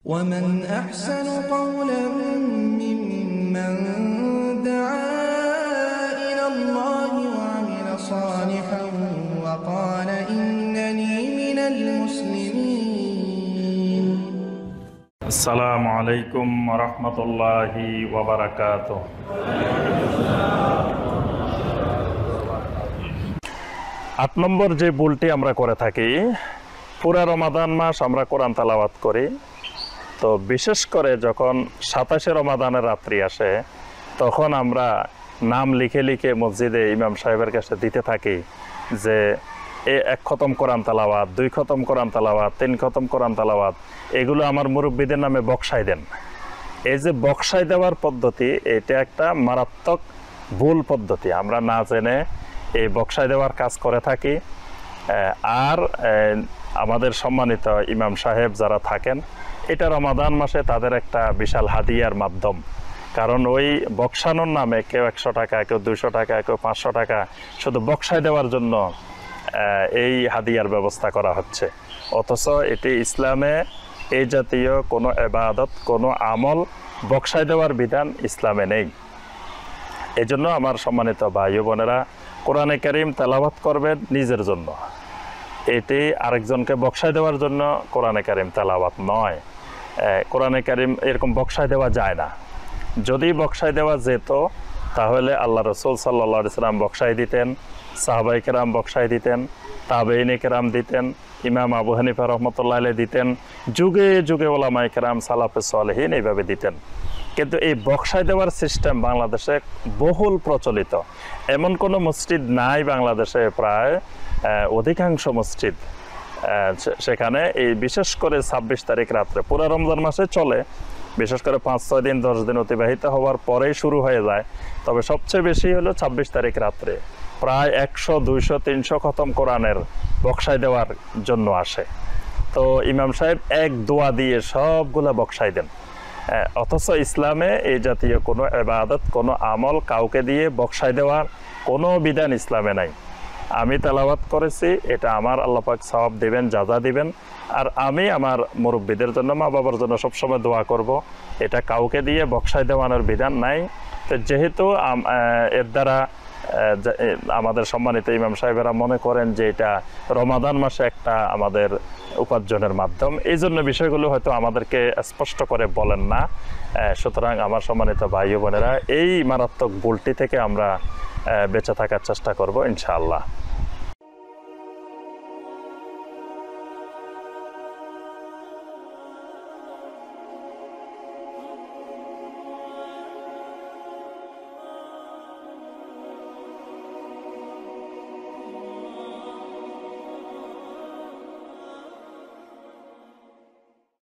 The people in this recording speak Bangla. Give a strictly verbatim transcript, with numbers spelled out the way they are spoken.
ومن أحسن قولا ممن دعا إلى الله وعمل صالحا وقال إنني من المسلمين. السلام عليكم ورحمة الله وبركاته. আট নম্বর যে ভুলটি আমরা করে থাকি, পুরা রমাদান মাস আমরা কোরআন তেলাওয়াত করি, তো বিশেষ করে যখন সাতাশে রমাদানের রাত্রি আসে তখন আমরা নাম লিখে লিখে মসজিদে ইমাম সাহেবের কাছে দিতে থাকি যে এ এক খতম কোরআন তেলাওয়াত, দুই খতম কোরআন তেলাওয়াত, তিন খতম কোরআন তেলাওয়াত, এগুলো আমার মুরব্বীদের নামে বক্সাই দেন। এই যে বক্সাই দেওয়ার পদ্ধতি, এটা একটা মারাত্মক ভুল পদ্ধতি। আমরা না জেনে এই বক্সাই দেওয়ার কাজ করে থাকি। আর আমাদের সম্মানিত ইমাম সাহেব যারা থাকেন, এটা রমাদান মাসে তাদের একটা বিশাল হাদিয়ার মাধ্যম। কারণ ওই বক্সানোর নামে কেউ একশো টাকা, কেউ দুইশো টাকা, কেউ পাঁচশো টাকা শুধু বক্সাই দেওয়ার জন্য এই হাদিয়ার ব্যবস্থা করা হচ্ছে। অথচ এটি ইসলামে এই জাতীয় কোনো ইবাদত, কোনো আমল বক্সাই দেওয়ার বিধান ইসলামে নেই। এই জন্য আমার সম্মানিত ভাই বোনেরা, কোরআনে কারীম তেলাওয়াত করবেন নিজের জন্য, এটি আরেকজনকে বক্সাই দেওয়ার জন্য কোরআনে কারীম তেলাওয়াত নয়। কোরআনে কারীম এরকম বক্সাই দেওয়া যায় না। যদি বক্সাই দেওয়া যেত তাহলে আল্লাহ রসুল সাল্লাল্লাহু আলাইহি সাল্লাম বক্সাই দিতেন, সাহাবায়ে কেরাম বক্সাই দিতেন, তাবেঈনে কেরাম দিতেন, ইমাম আবু হানিফা রহমতুল্লাহ আলাইহি দিতেন, যুগে যুগে ওলামায়ে কেরাম সালাফে সালেহিন এইভাবে দিতেন। কিন্তু এই বক্সাই দেওয়ার সিস্টেম বাংলাদেশে বহুল প্রচলিত। এমন কোনো মসজিদ নাই বাংলাদেশে, প্রায় অধিকাংশ মসজিদ সেখানে এই বিশেষ করে ছাব্বিশ তারিখ রাত্রে, পুরো রমজান মাসে চলে, বিশেষ করে পাঁচ ছয় দিন দশ দিন অতিবাহিত হওয়ার পরেই শুরু হয়ে যায়। তবে সবচেয়ে বেশি হলো ছাব্বিশ তারিখ রাত্রে, প্রায় একশো দুইশো তিনশো খতম কোরআনের বক্সাই দেওয়ার জন্য আসে। তো ইমাম সাহেব এক দোয়া দিয়ে সবগুলা বক্সাই দেন। অথচ ইসলামে এই জাতীয় কোনো ইবাদত, কোনো আমল কাউকে দিয়ে বক্সাই দেওয়ার কোনো বিধান ইসলামে নাই। আমি তেলাওয়াত করেছি, এটা আমার আল্লাহ পাক সওয়াব দিবেন, যাজা দিবেন। আর আমি আমার মুরব্বীদের জন্য, মা বাবার জন্য সবসময় দোয়া করব। এটা কাউকে দিয়ে বক্সাই দেওয়ানোর বিধান নাই। তো যেহেতু এর দ্বারা আমাদের সম্মানিত ইমাম সাহেবেরা মনে করেন যে এটা রমাদান মাসে একটা আমাদের উপার্জনের মাধ্যম, এই জন্য বিষয়গুলো হয়তো আমাদেরকে স্পষ্ট করে বলেন না। সুতরাং আমার সম্মানিত ভাই বোনেরা, এই মারাত্মক ভুলটি থেকে আমরা বেঁচে থাকার চেষ্টা করব ইনশাআল্লাহ।